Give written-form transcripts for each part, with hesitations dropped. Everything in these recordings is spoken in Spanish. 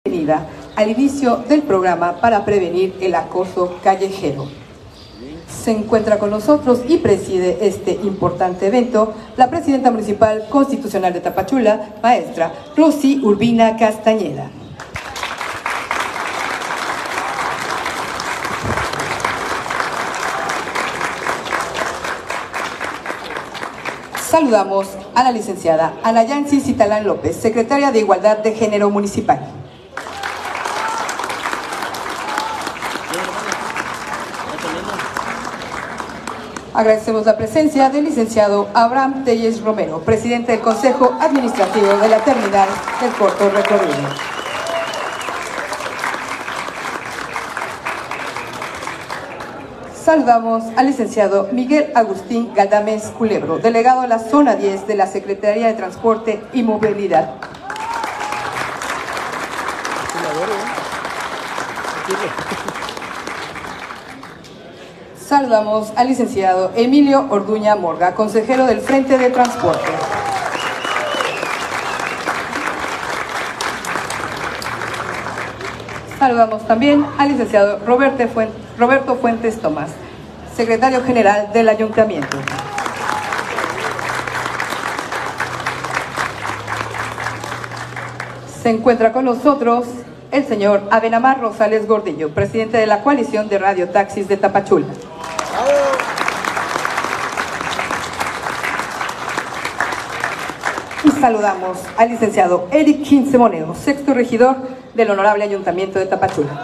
bienvenida al inicio del programa para prevenir el acoso callejero. Se encuentra con nosotros y preside este importante evento la presidenta municipal constitucional de Tapachula, maestra Rosy Urbina Castañeda. Saludamos a la licenciada Ana Yancy Citalán López, secretaria de Igualdad de Género Municipal. Agradecemos la presencia del licenciado Abraham Telles Romero, presidente del Consejo Administrativo de la Terminal del Corto Recorrido. Saludamos al licenciado Miguel Agustín Galdames Culebro, delegado de la Zona 10 de la Secretaría de Transporte y Movilidad. Saludamos al licenciado Emilio Orduña Morga, consejero del Frente de Transporte. Saludamos también al licenciado Roberto Fuentes Tomás, secretario general del Ayuntamiento. Se encuentra con nosotros el señor Abenamar Rosales Gordillo, presidente de la Coalición de Radio Taxis de Tapachula. Y saludamos al licenciado Eric Quince Moneo, sexto regidor del Honorable Ayuntamiento de Tapachula.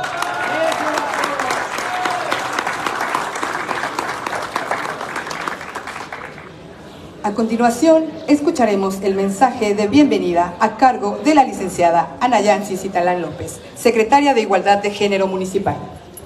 A continuación, escucharemos el mensaje de bienvenida a cargo de la licenciada Ana Yancy Citalán López, secretaria de Igualdad de Género Municipal.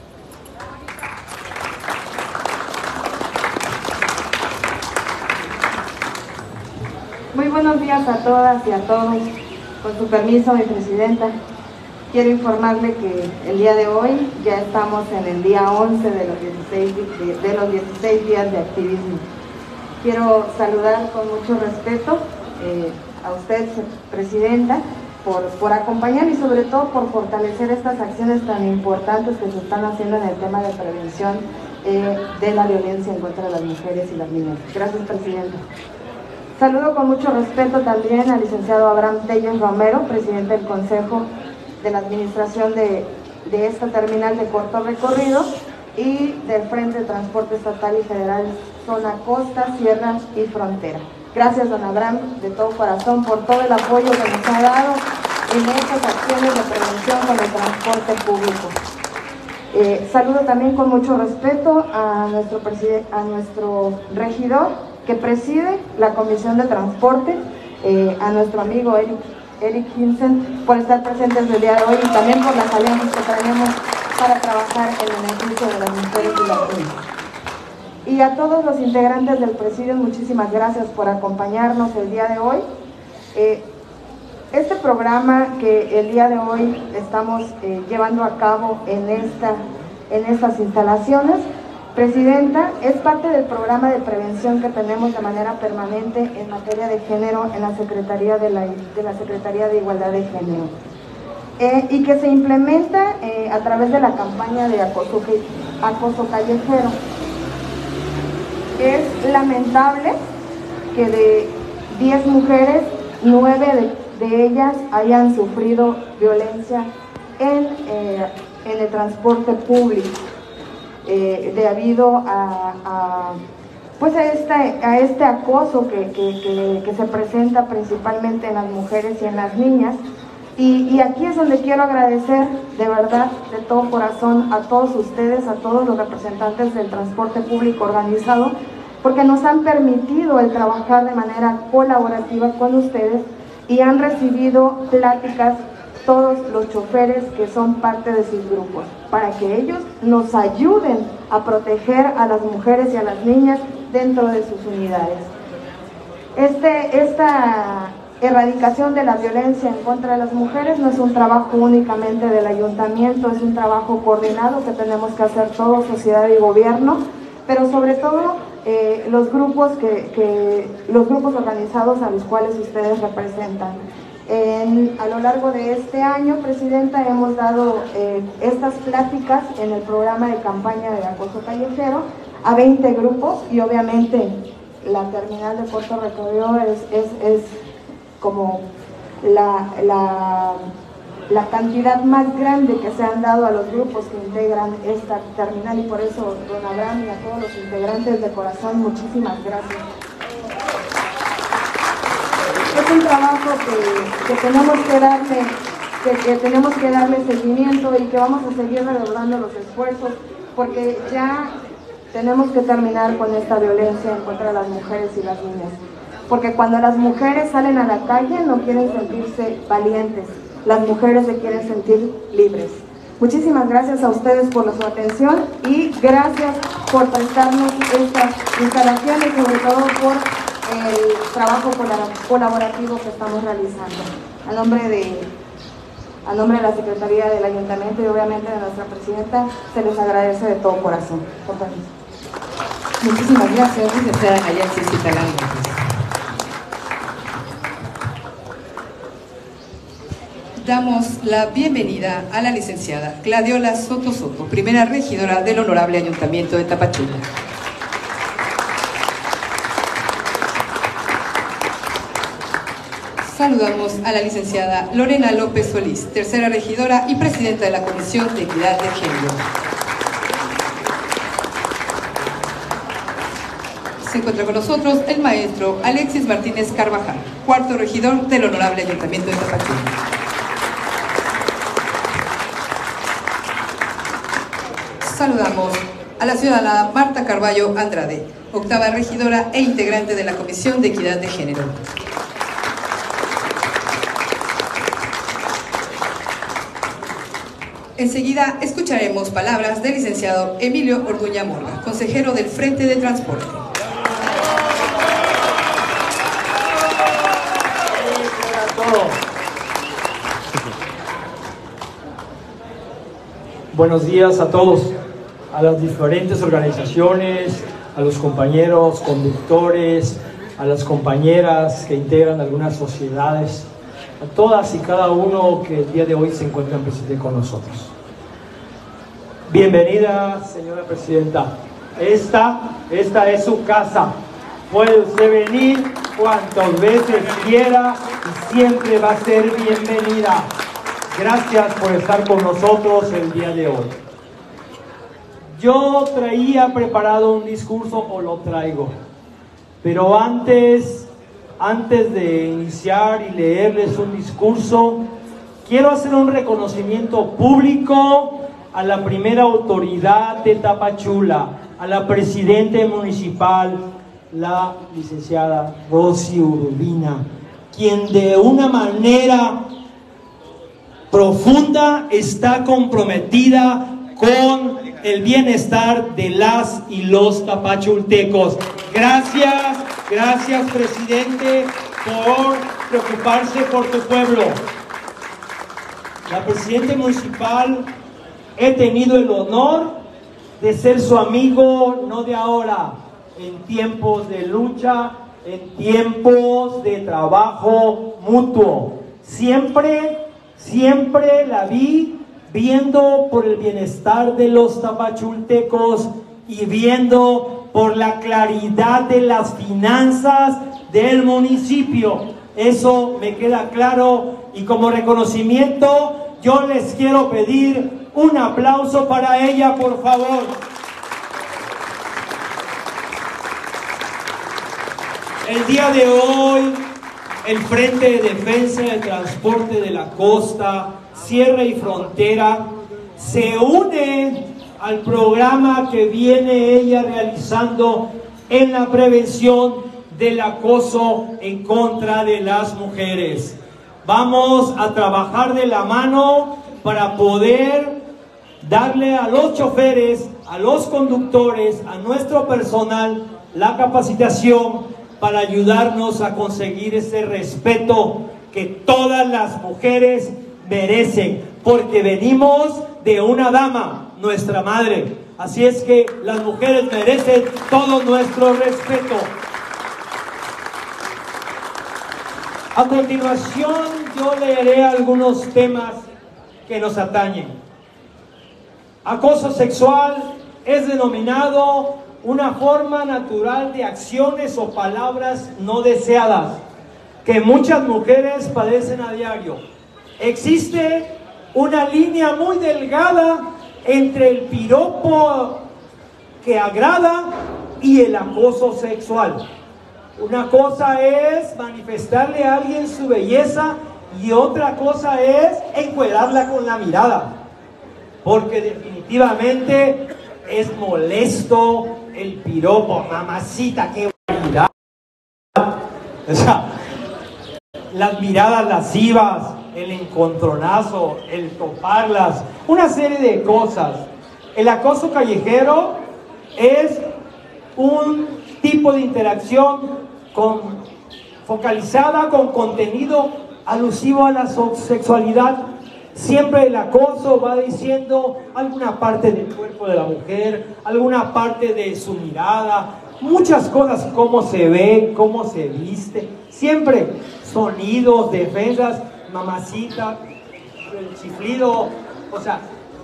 Muy buenos días a todas y a todos. Con su permiso, mi presidenta, quiero informarle que el día de hoy ya estamos en el día 11 de los 16 días de activismo. Quiero saludar con mucho respeto a usted, presidenta, por acompañar y sobre todo por fortalecer estas acciones tan importantes que se están haciendo en el tema de prevención de la violencia en contra de las mujeres y las niñas. Gracias, presidenta. Saludo con mucho respeto también al licenciado Abraham Telles Romero, presidente del Consejo de la Administración de esta terminal de corto recorrido y del Frente de Transporte Estatal y Federal Zona Costa, Sierra y Frontera. Gracias, don Abraham, de todo corazón por todo el apoyo que nos ha dado en estas acciones de prevención con el transporte público. Saludo también con mucho respeto a nuestro regidor que preside la Comisión de Transporte, a nuestro amigo Eric Hinsen, por estar presentes el día de hoy y también por las alianzas que tenemos para trabajar en el beneficio de las mujeres y las niñas. Y a todos los integrantes del presidio, muchísimas gracias por acompañarnos el día de hoy. Este programa que el día de hoy estamos llevando a cabo en estas instalaciones, presidenta, es parte del programa de prevención que tenemos de manera permanente en materia de género en la Secretaría de la Secretaría de Igualdad de Género. Y que se implementa a través de la campaña de acoso callejero. Es lamentable que de 10 mujeres, 9 de ellas hayan sufrido violencia en el transporte público, debido a este acoso que se presenta principalmente en las mujeres y en las niñas. Y aquí es donde quiero agradecer de verdad, de todo corazón, a todos ustedes, a todos los representantes del transporte público organizado, porque nos han permitido el trabajar de manera colaborativa con ustedes y han recibido pláticas todos los choferes que son parte de sus grupos, para que ellos nos ayuden a proteger a las mujeres y a las niñas dentro de sus unidades. Esta erradicación de la violencia en contra de las mujeres no es un trabajo únicamente del ayuntamiento, es un trabajo coordinado que tenemos que hacer todos, sociedad y gobierno, pero sobre todo los grupos organizados a los cuales ustedes representan. A lo largo de este año, Presidenta, hemos dado estas pláticas en el programa de campaña de acoso callejero a 20 grupos, y obviamente la terminal de corto recorrido es como la cantidad más grande que se han dado a los grupos que integran esta terminal, y por eso, don Abraham, y a todos los integrantes, de corazón, muchísimas gracias. Es un trabajo que tenemos que darle seguimiento, y que vamos a seguir redoblando los esfuerzos, porque ya tenemos que terminar con esta violencia en contra de las mujeres y las niñas. Porque cuando las mujeres salen a la calle no quieren sentirse valientes, las mujeres se quieren sentir libres. Muchísimas gracias a ustedes por su atención, y gracias por prestarnos estas instalaciones, sobre todo por el trabajo colaborativo que estamos realizando. A nombre de la Secretaría del Ayuntamiento y obviamente de nuestra Presidenta, se les agradece de todo corazón. Por permiso. Muchísimas gracias, licenciada Nayeli Citalán. Damos la bienvenida a la licenciada Gladiola Soto Soto, primera regidora del Honorable Ayuntamiento de Tapachula. Saludamos a la licenciada Lorena López Solís, tercera regidora y presidenta de la Comisión de Equidad de Género. Se encuentra con nosotros el maestro Alexis Martínez Carvajal, cuarto regidor del Honorable Ayuntamiento de Tapachula. Saludamos a la ciudadana Marta Carballo Andrade, octava regidora e integrante de la Comisión de Equidad de Género. Enseguida escucharemos palabras del licenciado Emilio Orduña Morga, consejero del Frente de Transporte. Buenos días a todos, a las diferentes organizaciones, a los compañeros conductores, a las compañeras que integran algunas sociedades, a todas y cada uno que el día de hoy se encuentran presentes con nosotros. Bienvenida, señora Presidenta. Esta es su casa. Puede usted venir cuantas veces quiera y siempre va a ser bienvenida. Gracias por estar con nosotros el día de hoy. Yo traía preparado un discurso, o lo traigo, pero antes de iniciar y leerles un discurso, quiero hacer un reconocimiento público a la primera autoridad de Tapachula, a la presidenta municipal, la licenciada Rosy Urbina, quien de una manera profunda está comprometida con el bienestar de las y los tapachultecos. Gracias, presidente, por preocuparse por tu pueblo. La presidenta municipal, he tenido el honor de ser su amigo, no de ahora, en tiempos de lucha, en tiempos de trabajo mutuo. Siempre la vi viendo por el bienestar de los tapachultecos y viendo por la claridad de las finanzas del municipio. Eso me queda claro, y como reconocimiento yo les quiero pedir un aplauso para ella, por favor. El día de hoy, el Frente de Defensa del Transporte de la Costa, Sierra y Frontera se une al programa que viene ella realizando en la prevención del acoso en contra de las mujeres. Vamos a trabajar de la mano para poder darle a los choferes, a los conductores, a nuestro personal la capacitación para ayudarnos a conseguir ese respeto que todas las mujeres merecen, porque venimos de una dama, nuestra madre. Así es que las mujeres merecen todo nuestro respeto. A continuación, yo leeré algunos temas que nos atañen. Acoso sexual es denominado una forma natural de acciones o palabras no deseadas que muchas mujeres padecen a diario. Existe una línea muy delgada entre el piropo que agrada y el acoso sexual. Una cosa es manifestarle a alguien su belleza y otra cosa es encuadrarla con la mirada, porque definitivamente es molesto el piropo. Mamacita, qué barbaridad. O sea, las miradas lascivas, el encontronazo, el toparlas, una serie de cosas. El acoso callejero es un tipo de interacción focalizada con contenido alusivo a la sexualidad. Siempre el acoso va diciendo alguna parte del cuerpo de la mujer, alguna parte de su mirada, muchas cosas, cómo se ve, cómo se viste, siempre sonidos, defensas, mamacita, el chiflido, o sea,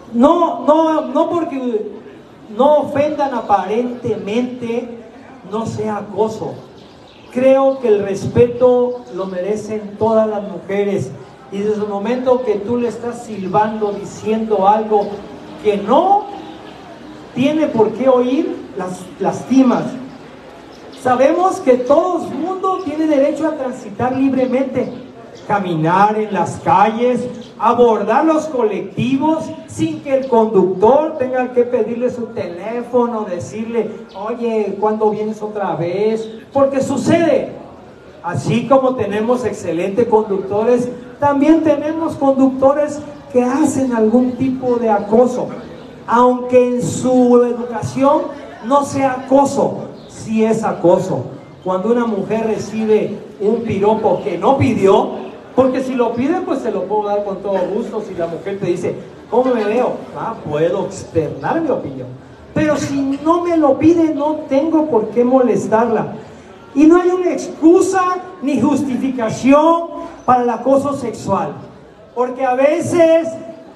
no porque no ofendan aparentemente, no sea acoso. Creo que el respeto lo merecen todas las mujeres, y desde el momento que tú le estás silbando, diciendo algo que no tiene por qué oír, las lastimas. Sabemos que todo el mundo tiene derecho a transitar libremente, caminar en las calles, abordar los colectivos sin que el conductor tenga que pedirle su teléfono, decirle, oye, ¿cuándo vienes otra vez? Porque sucede. Así como tenemos excelentes conductores, también tenemos conductores que hacen algún tipo de acoso, aunque en su educación no sea acoso, sí es acoso. Cuando una mujer recibe un piropo que no pidió, porque si lo pide, pues se lo puedo dar con todo gusto. Si la mujer te dice, ¿cómo me veo? Puedo externar mi opinión. Pero si no me lo pide, no tengo por qué molestarla. Y no hay una excusa ni justificación para el acoso sexual. Porque a veces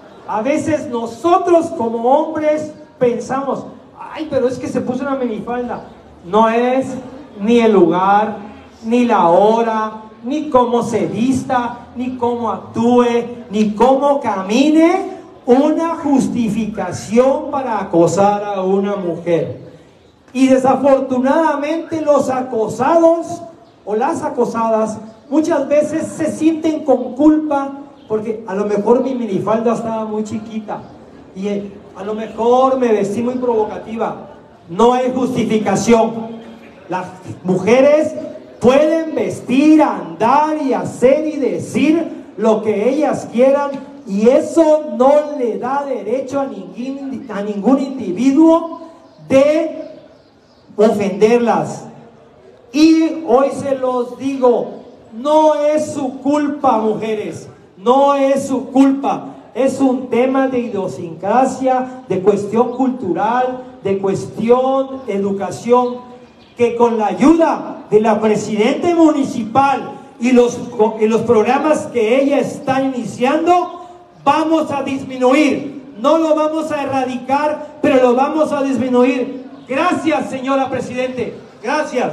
nosotros como hombres pensamos, ay, pero es que se puso una minifalda. No es ni el lugar, ni la hora, ni cómo se vista, ni cómo actúe, ni cómo camine una justificación para acosar a una mujer. Y desafortunadamente los acosados o las acosadas muchas veces se sienten con culpa porque a lo mejor mi minifalda estaba muy chiquita y a lo mejor me vestí muy provocativa. No hay justificación. Las mujeres pueden vestir, andar y hacer y decir lo que ellas quieran, y eso no le da derecho a ningún individuo de ofenderlas. Y hoy se los digo, no es su culpa, mujeres, no es su culpa. Es un tema de idiosincrasia, de cuestión cultural, de cuestión de educación, que con la ayuda de la presidenta municipal y los programas que ella está iniciando, vamos a disminuir. No lo vamos a erradicar, pero lo vamos a disminuir. Gracias, señora Presidente. Gracias.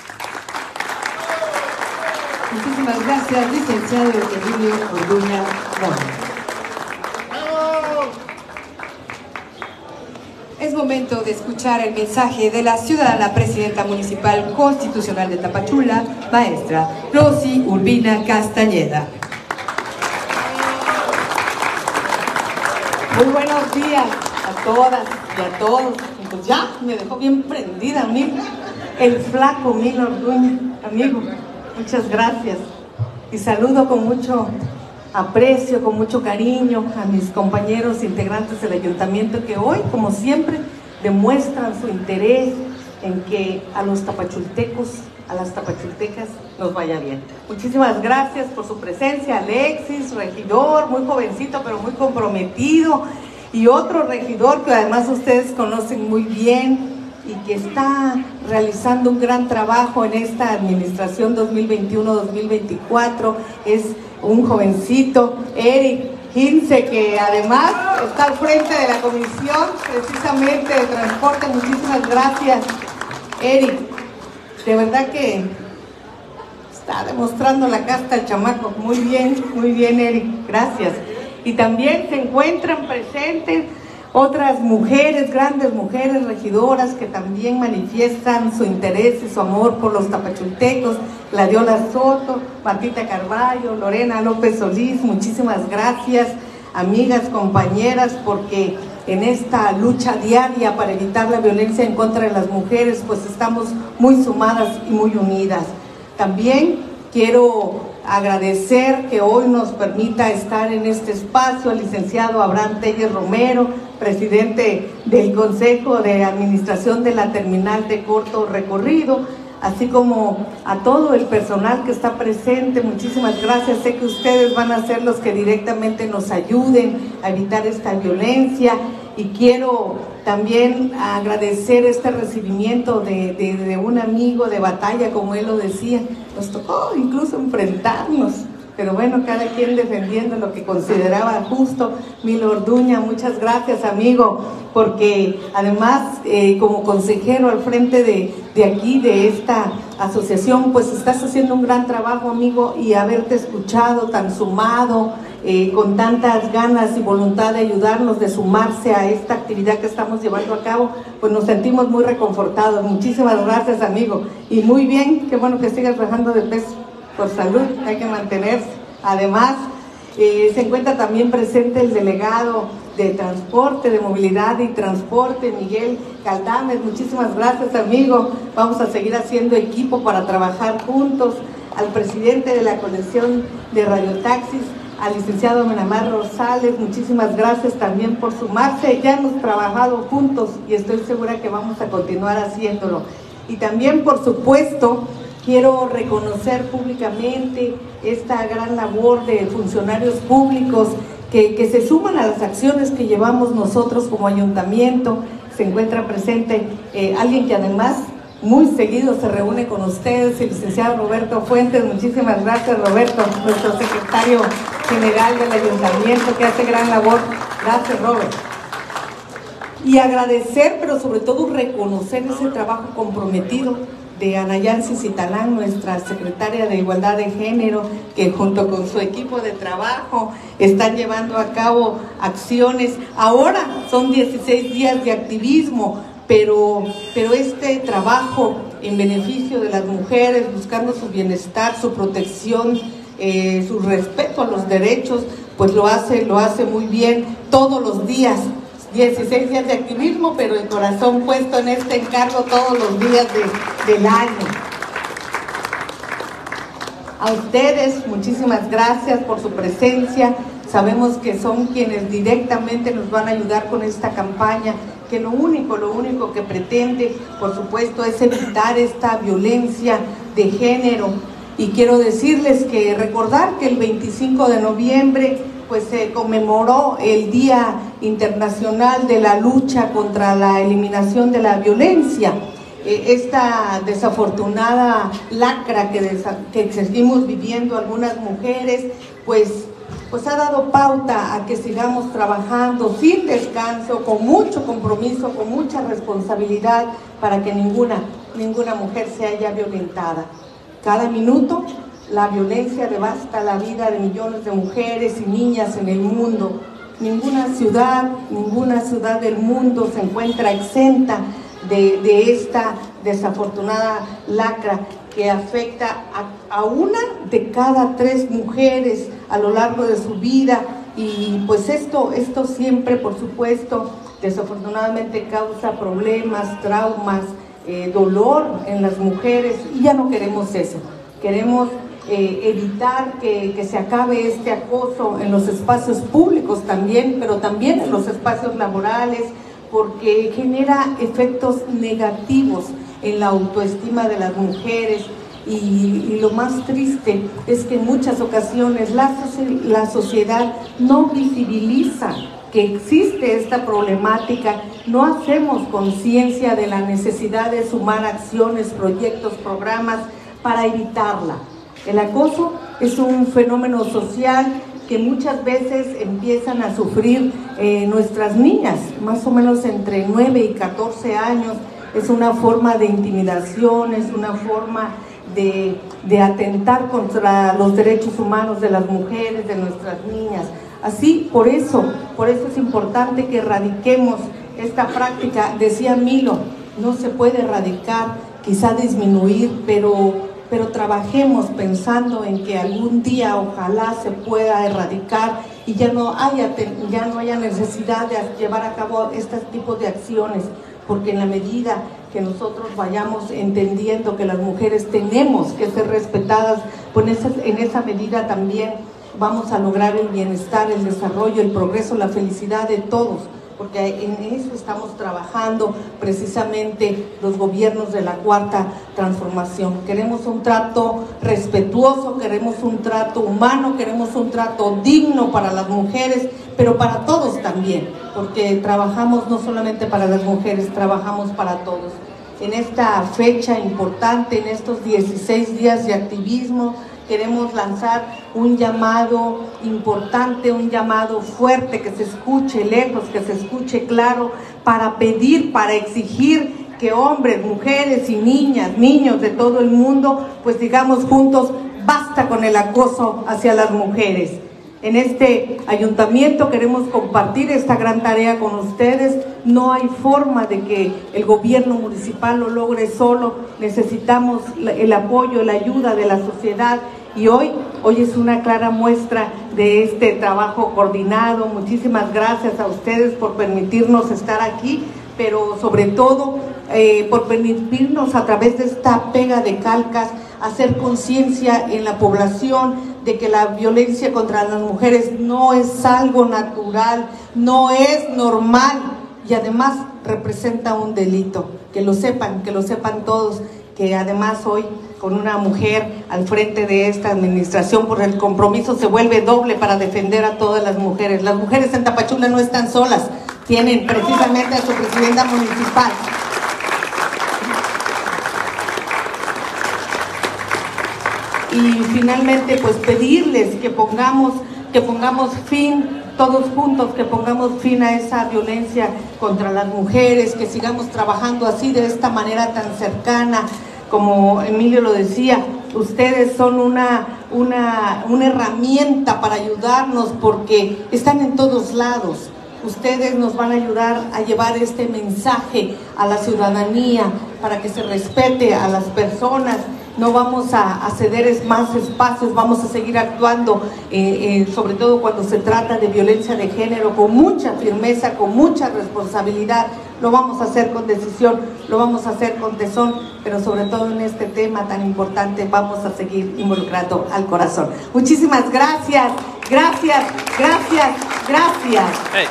Muchísimas gracias, licenciado Emilio Orduña Mora. Es momento de escuchar el mensaje de la ciudadana presidenta municipal constitucional de Tapachula, maestra Rosy Urbina Castañeda. Muy buenos días a todas y a todos. Pues ya me dejó bien prendida a mí el flaco Emilio Orduña, amigo. Muchas gracias. Y saludo con mucho aprecio, con mucho cariño a mis compañeros integrantes del ayuntamiento que hoy, como siempre, demuestran su interés en que a los tapachultecos, a las tapachultecas nos vaya bien. Muchísimas gracias por su presencia. Alexis, regidor, muy jovencito pero muy comprometido, y otro regidor que además ustedes conocen muy bien, y que está realizando un gran trabajo en esta administración 2021-2024. Es un jovencito, Eric Hinze, que además está al frente de la comisión precisamente de transporte. Muchísimas gracias, Eric. De verdad que está demostrando la casta el chamaco. Muy bien, Eric. Gracias. Y también se encuentran presentes otras mujeres, grandes mujeres regidoras que también manifiestan su interés y su amor por los tapachultecos. Gladiola Soto, Martita Carballo, Lorena López Solís, muchísimas gracias, amigas, compañeras, porque en esta lucha diaria para evitar la violencia en contra de las mujeres, pues estamos muy sumadas y muy unidas. También quiero agradecer que hoy nos permita estar en este espacio al licenciado Abraham Telles Romero, presidente del Consejo de Administración de la Terminal de Corto Recorrido, así como a todo el personal que está presente. Muchísimas gracias. Sé que ustedes van a ser los que directamente nos ayuden a evitar esta violencia, y quiero también agradecer este recibimiento de un amigo de batalla, como él lo decía. Nos tocó incluso enfrentarnos, pero bueno, cada quien defendiendo lo que consideraba justo. Milo Orduña, muchas gracias, amigo, porque además como consejero al frente de aquí, de esta asociación, pues estás haciendo un gran trabajo, amigo, y haberte escuchado tan sumado, con tantas ganas y voluntad de ayudarnos, de sumarse a esta actividad que estamos llevando a cabo, pues nos sentimos muy reconfortados. Muchísimas gracias, amigo, y muy bien, qué bueno que sigas bajando de peso. Por salud, hay que mantenerse. Además, se encuentra también presente el delegado de Transporte, de Movilidad y Transporte, Miguel Caldames. Muchísimas gracias, amigo. Vamos a seguir haciendo equipo para trabajar juntos. Al presidente de la colección de radiotaxis, al licenciado Menamar Rosales, muchísimas gracias también por sumarse. Ya hemos trabajado juntos y estoy segura que vamos a continuar haciéndolo. Y también, por supuesto, quiero reconocer públicamente esta gran labor de funcionarios públicos que se suman a las acciones que llevamos nosotros como ayuntamiento. Se encuentra presente alguien que además muy seguido se reúne con ustedes, el licenciado Roberto Fuentes. Muchísimas gracias, Roberto, nuestro secretario general del ayuntamiento, que hace gran labor. Gracias, Robert. Y agradecer, pero sobre todo reconocer ese trabajo comprometido de Ana Yancy Citalán, nuestra secretaria de Igualdad de Género, que junto con su equipo de trabajo están llevando a cabo acciones. Ahora son 16 días de activismo, pero este trabajo en beneficio de las mujeres, buscando su bienestar, su protección, su respeto a los derechos, pues lo hace muy bien todos los días. 16 días de activismo, pero el corazón puesto en este encargo todos los días del año. A ustedes, muchísimas gracias por su presencia. Sabemos que son quienes directamente nos van a ayudar con esta campaña, que lo único que pretende, por supuesto, es evitar esta violencia de género. Y quiero decirles que recordar que el 25 de noviembre pues se conmemoró el Día Internacional de la Lucha contra la Eliminación de la Violencia. Esta desafortunada lacra que seguimos viviendo algunas mujeres, pues ha dado pauta a que sigamos trabajando sin descanso, con mucho compromiso, con mucha responsabilidad, para que ninguna mujer se haya violentada. Cada minuto la violencia devasta la vida de millones de mujeres y niñas en el mundo. Ninguna ciudad del mundo se encuentra exenta de esta desafortunada lacra que afecta a una de cada 3 mujeres a lo largo de su vida. Y pues esto siempre, por supuesto, desafortunadamente causa problemas, traumas, dolor en las mujeres, y ya no queremos eso. Queremos evitar que se acabe este acoso en los espacios públicos también, pero también en los espacios laborales, porque genera efectos negativos en la autoestima de las mujeres. Y lo más triste es que en muchas ocasiones la sociedad no visibiliza que existe esta problemática, no hacemos conciencia de la necesidad de sumar acciones, proyectos, programas para evitarla. El acoso es un fenómeno social que muchas veces empiezan a sufrir nuestras niñas, más o menos entre 9 y 14 años. Es una forma de intimidación, es una forma de atentar contra los derechos humanos de las mujeres, de nuestras niñas. Así, por eso es importante que erradiquemos esta práctica. Decía Milo, no se puede erradicar, quizá disminuir, pero trabajemos pensando en que algún día ojalá se pueda erradicar y ya no haya necesidad de llevar a cabo este tipo de acciones, porque en la medida que nosotros vayamos entendiendo que las mujeres tenemos que ser respetadas, pues en esa medida también vamos a lograr el bienestar, el desarrollo, el progreso, la felicidad de todos, porque en eso estamos trabajando precisamente los gobiernos de la Cuarta Transformación. Queremos un trato respetuoso, queremos un trato humano, queremos un trato digno para las mujeres, pero para todos también, porque trabajamos no solamente para las mujeres, trabajamos para todos. En esta fecha importante, en estos 16 días de activismo, queremos lanzar un llamado importante, un llamado fuerte, que se escuche lejos, que se escuche claro, para pedir, para exigir que hombres, mujeres y niñas, niños de todo el mundo, pues digamos juntos, basta con el acoso hacia las mujeres. En este ayuntamiento queremos compartir esta gran tarea con ustedes. No hay forma de que el gobierno municipal lo logre solo. Necesitamos el apoyo, la ayuda de la sociedad. Y hoy es una clara muestra de este trabajo coordinado. Muchísimas gracias a ustedes por permitirnos estar aquí, pero sobre todo por permitirnos a través de esta pega de calcas hacer conciencia en la población de que la violencia contra las mujeres no es algo natural, no es normal y además representa un delito. Que lo sepan todos, que además hoy con una mujer al frente de esta administración, por el compromiso se vuelve doble para defender a todas las mujeres. Las mujeres en Tapachula no están solas, tienen precisamente a su presidenta municipal. Y finalmente, pues pedirles que pongamos fin, todos juntos, que pongamos fin a esa violencia contra las mujeres, que sigamos trabajando así, de esta manera tan cercana. Como Emilio lo decía, ustedes son una herramienta para ayudarnos, porque están en todos lados. Ustedes nos van a ayudar a llevar este mensaje a la ciudadanía para que se respete a las personas. No vamos a ceder más espacios, vamos a seguir actuando, sobre todo cuando se trata de violencia de género, con mucha firmeza, con mucha responsabilidad. Lo vamos a hacer con decisión, lo vamos a hacer con tesón, pero sobre todo en este tema tan importante vamos a seguir involucrando al corazón. Muchísimas gracias, gracias, gracias, gracias. Hey.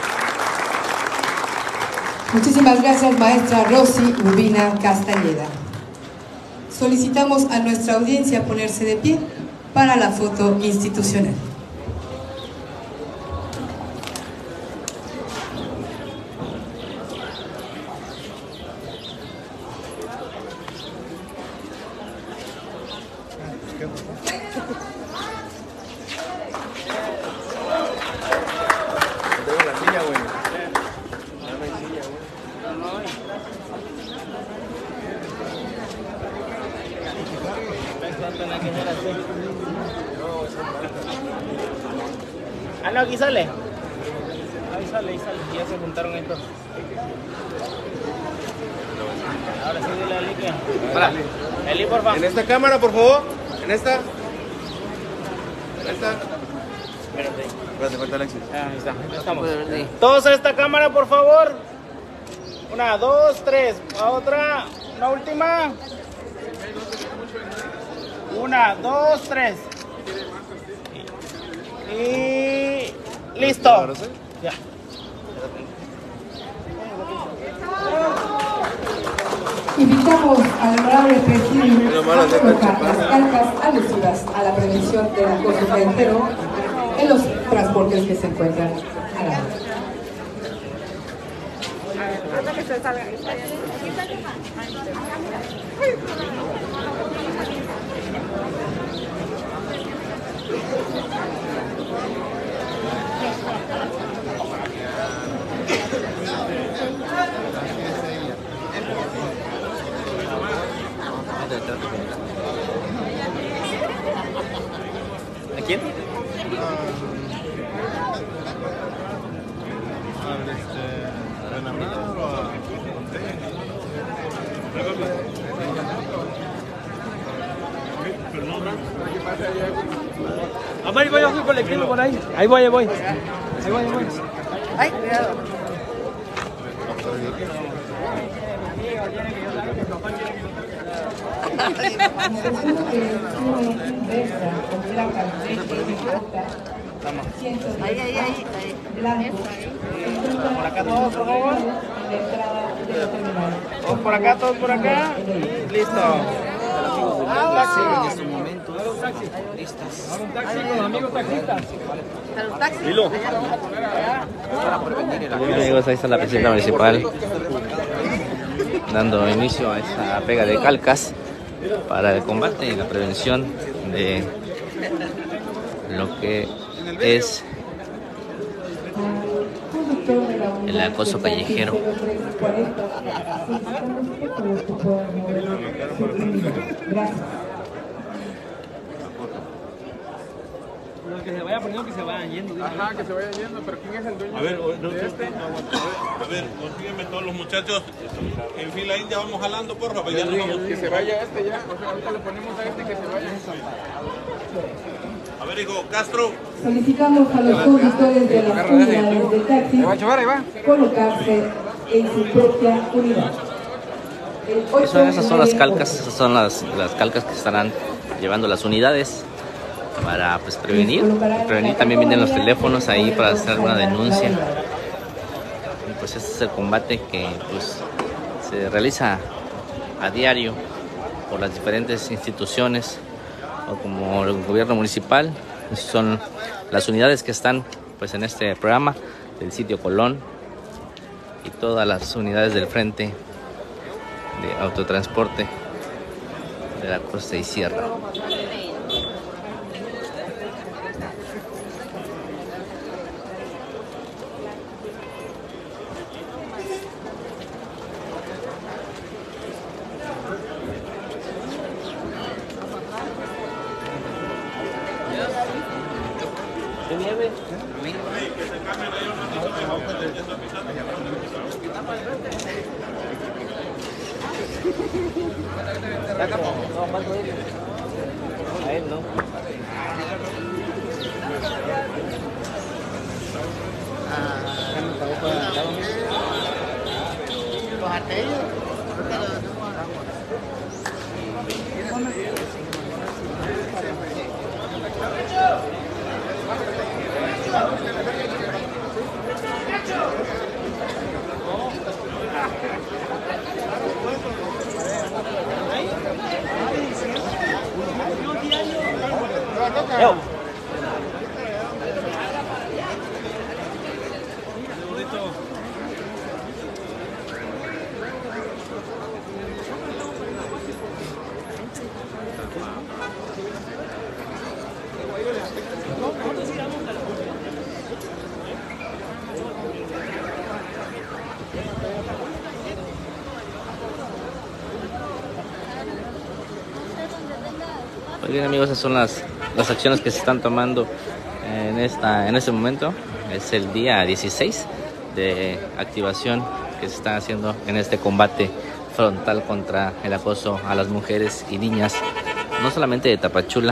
Muchísimas gracias, maestra Rosy Urbina Castañeda. Solicitamos a nuestra audiencia ponerse de pie para la foto institucional. Ah, no, aquí sale. Ahí sale. Ya se juntaron estos. Ahora sí, dile a Eli que... Hola. Eli, por favor. En esta cámara, por favor. En esta. Espérate. Espérate, falta Alexis. Ahí está, ya estamos. Todos a esta cámara, por favor. 1, 2, 3. A otra. Una última. 1, 2, 3. Y listo. Ya. Invitamos al honorable presidente a colocar las calcas alusivas a la prevención del acoso callejero en los transportes que se encuentran a la hora. usted salga. ¿A quién? Ahí voy, yo colectivo por ahí. Ahí voy. Ay, cuidado. Ahí. Por acá todos, por favor. Todos por acá. Listo. En estos momentos, listas. Un taxi con los amigos taxistas. Dilo. Amigos, ahí está la presidenta municipal dando inicio a esta pega de calcas para el combate y la prevención de lo que es el acoso callejero. Los que se vaya poniendo que se vayan yendo. Ajá, que se vayan yendo, pero ¿quién es el dueño? A ver, de este? a ver, consígueme todos los muchachos en fila india, vamos jalando, por favor, ya nos vamos. Que se vaya este ya, o sea, ahorita le ponemos a este que se vaya. A ver, hijo, Castro. Solicitamos a los conductores de las unidades de taxi colocarse en su propia unidad. Esas son las calcas, esas son las calcas que estarán llevando las unidades para pues prevenir también vienen los teléfonos ahí para hacer una denuncia. Y pues este es el combate que pues se realiza a diario por las diferentes instituciones o como el gobierno municipal. Son las unidades que están pues en este programa del sitio Colón y todas las unidades del frente de autotransporte de la costa y sierra. A él no. Pues bien amigos, esas son las acciones que se están tomando en este momento. Es el día 16 de activación que se está haciendo en este combate frontal contra el acoso a las mujeres y niñas, no solamente de Tapachula.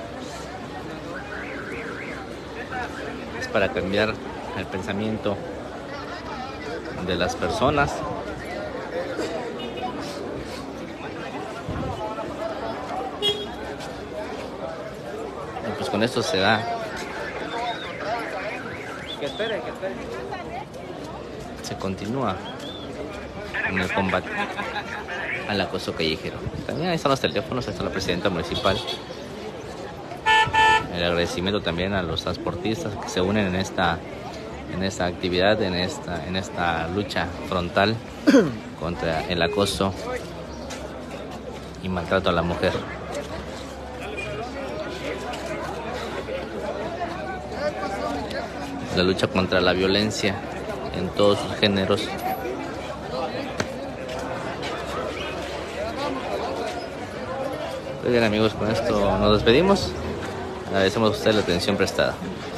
Es para cambiar el pensamiento de las personas. Pues con esto se da. Se continúa en el combate al acoso callejero. También ahí están los teléfonos, ahí está la presidenta municipal. El agradecimiento también a los transportistas que se unen en en esta actividad, en esta lucha frontal contra el acoso y maltrato a la mujer. La lucha contra la violencia en todos sus géneros. Muy bien, amigos, con esto nos despedimos. Agradecemos a ustedes la atención prestada.